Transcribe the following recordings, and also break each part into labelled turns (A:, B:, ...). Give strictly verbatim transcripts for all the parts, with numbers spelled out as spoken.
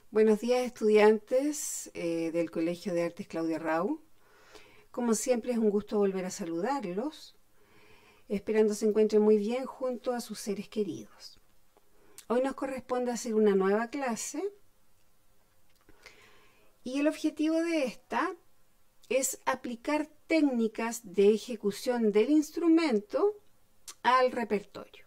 A: Buenos días, estudiantes eh, del Colegio de Artes Claudia Rau. Como siempre es un gusto volver a saludarlos, esperando se encuentren muy bien junto a sus seres queridos. Hoy nos corresponde hacer una nueva clase y el objetivo de esta es aplicar técnicas de ejecución del instrumento al repertorio.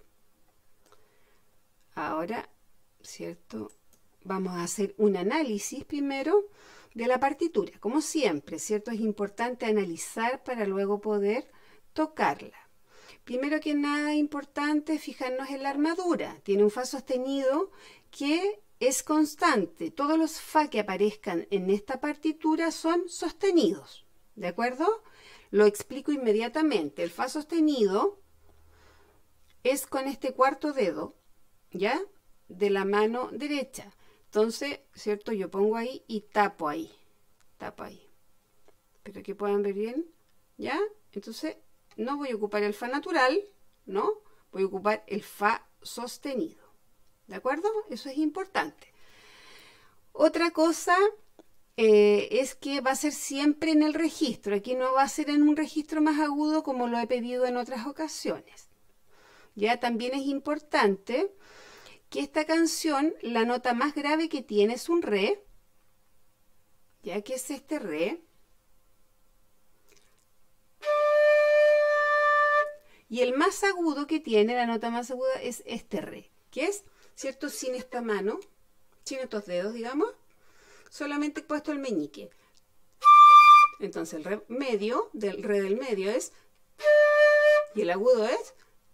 A: Ahora, ¿cierto? Vamos a hacer un análisis primero de la partitura. Como siempre, ¿cierto? Es importante analizar para luego poder tocarla. Primero que nada, importante fijarnos en la armadura. Tiene un fa sostenido que es constante. Todos los fa que aparezcan en esta partitura son sostenidos. ¿De acuerdo? Lo explico inmediatamente. El fa sostenido es con este cuarto dedo, ¿ya? De la mano derecha. Entonces, ¿cierto? Yo pongo ahí y tapo ahí. Tapo ahí. Pero que puedan ver bien, ¿ya? Entonces, no voy a ocupar el fa natural, ¿no? Voy a ocupar el fa sostenido. ¿De acuerdo? Eso es importante. Otra cosa eh, es que va a ser siempre en el registro. Aquí no va a ser en un registro más agudo como lo he pedido en otras ocasiones. Ya también es importante que esta canción, la nota más grave que tiene es un re, ya que es este re, y el más agudo que tiene, la nota más aguda, es este re, que es, ¿cierto?, sin esta mano, sin estos dedos, digamos, solamente he puesto el meñique. Entonces el re medio, del re del medio es, y el agudo es,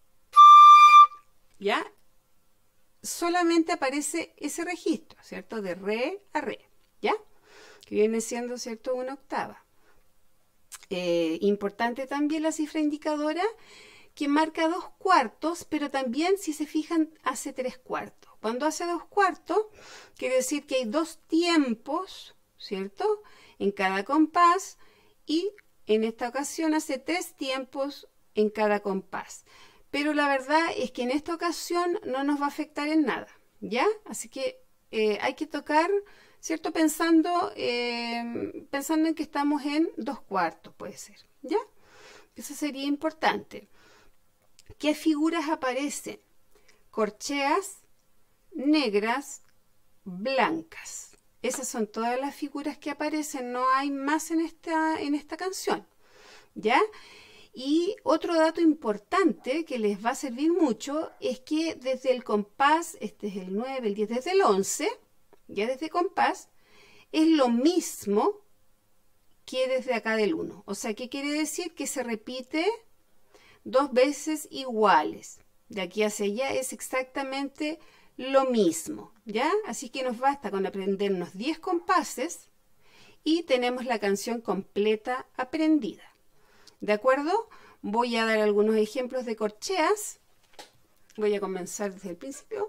A: ¿ya? Solamente aparece ese registro, ¿cierto? De re a re, ¿ya? Que viene siendo, ¿cierto?, una octava. Eh, importante también la cifra indicadora que marca dos cuartos, pero también, si se fijan, hace tres cuartos. Cuando hace dos cuartos, quiere decir que hay dos tiempos, ¿cierto?, en cada compás, y en esta ocasión hace tres tiempos en cada compás. Pero la verdad es que en esta ocasión no nos va a afectar en nada, ¿ya? Así que eh, hay que tocar, ¿cierto? Pensando, eh, pensando en que estamos en dos cuartos, puede ser, ¿ya? Eso sería importante. ¿Qué figuras aparecen? Corcheas, negras, blancas. Esas son todas las figuras que aparecen, no hay más en esta, en esta canción, ¿ya? Y otro dato importante que les va a servir mucho es que desde el compás, este es el nueve, el diez, desde el once, ya desde compás, es lo mismo que desde acá del uno. O sea, ¿qué quiere decir? Que se repite dos veces iguales. De aquí hacia allá es exactamente lo mismo, ¿ya? Así que nos basta con aprendernos diez compases y tenemos la canción completa aprendida. ¿De acuerdo? Voy a dar algunos ejemplos de corcheas. Voy a comenzar desde el principio.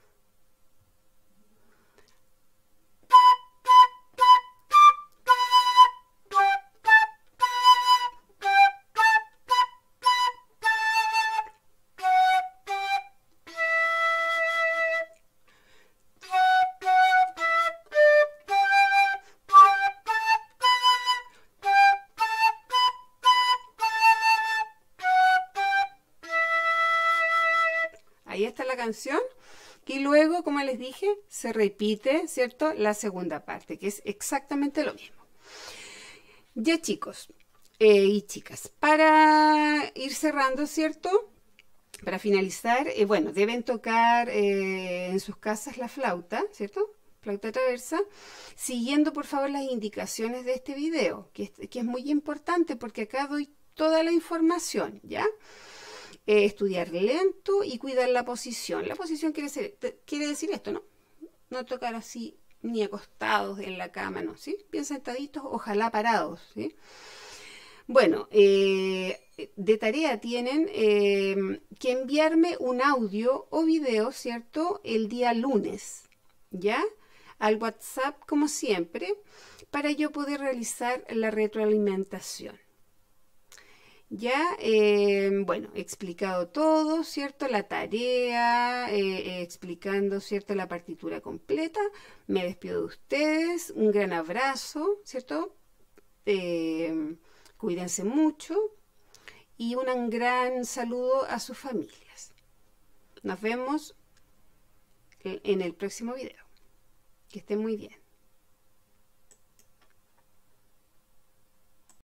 A: Ahí está la canción. Y luego, como les dije, se repite, ¿cierto?, la segunda parte, que es exactamente lo mismo. Ya, chicos eh, y chicas, para ir cerrando, ¿cierto?, para finalizar, eh, bueno, deben tocar eh, en sus casas la flauta, ¿cierto?, flauta traversa, siguiendo, por favor, las indicaciones de este video, que es, que es muy importante porque acá doy toda la información, ¿ya? Eh, estudiar lento y cuidar la posición. La posición quiere, ser, quiere decir esto, ¿no? No tocar así ni acostados en la cama, ¿no? ¿Sí? Bien sentaditos, ojalá parados, ¿sí? Bueno, eh, de tarea tienen eh, que enviarme un audio o video, ¿cierto?, el día lunes, ¿ya? Al WhatsApp, como siempre, para yo poder realizar la retroalimentación. Ya, eh, bueno, he explicado todo, ¿cierto? La tarea, eh, eh, explicando, ¿cierto? La partitura completa. Me despido de ustedes. Un gran abrazo, ¿cierto? Eh, cuídense mucho y un gran saludo a sus familias. Nos vemos en el próximo video. Que estén muy bien.